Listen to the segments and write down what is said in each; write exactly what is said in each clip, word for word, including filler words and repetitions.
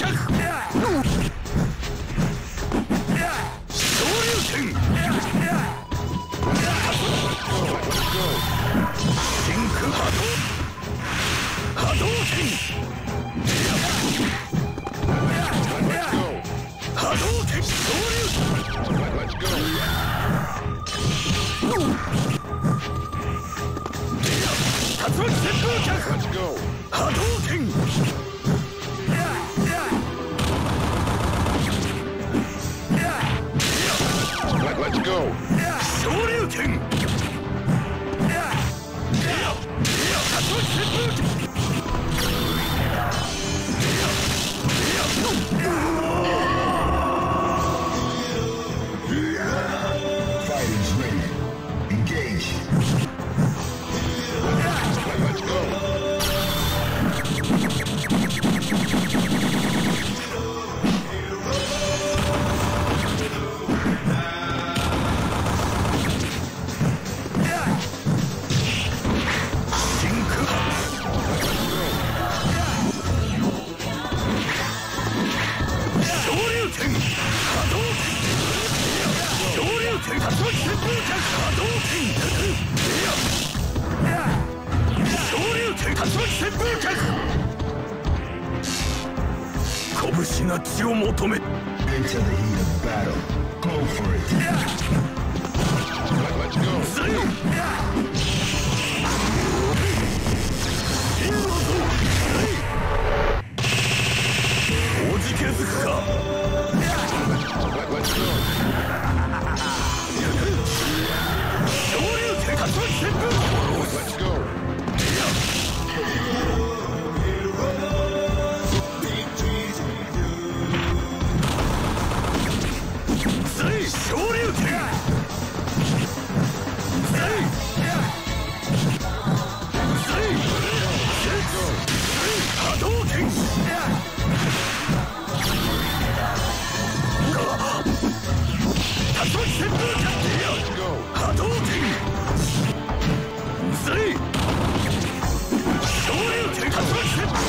拳が血を求め。 Into the heat of battle. Go for it. Let's go. おじけづくか。Let's go. 昇竜拳竜巻旋風。Let's go. 昇竜拳。波動拳。竜巻旋風キャッチ。波動拳。昇竜拳竜巻旋風。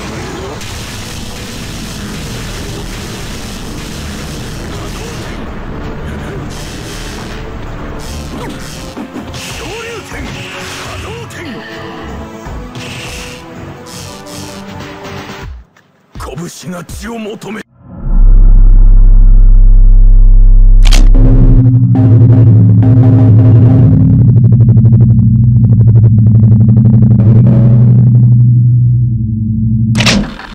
昇竜拳波動拳。拳が血を求め。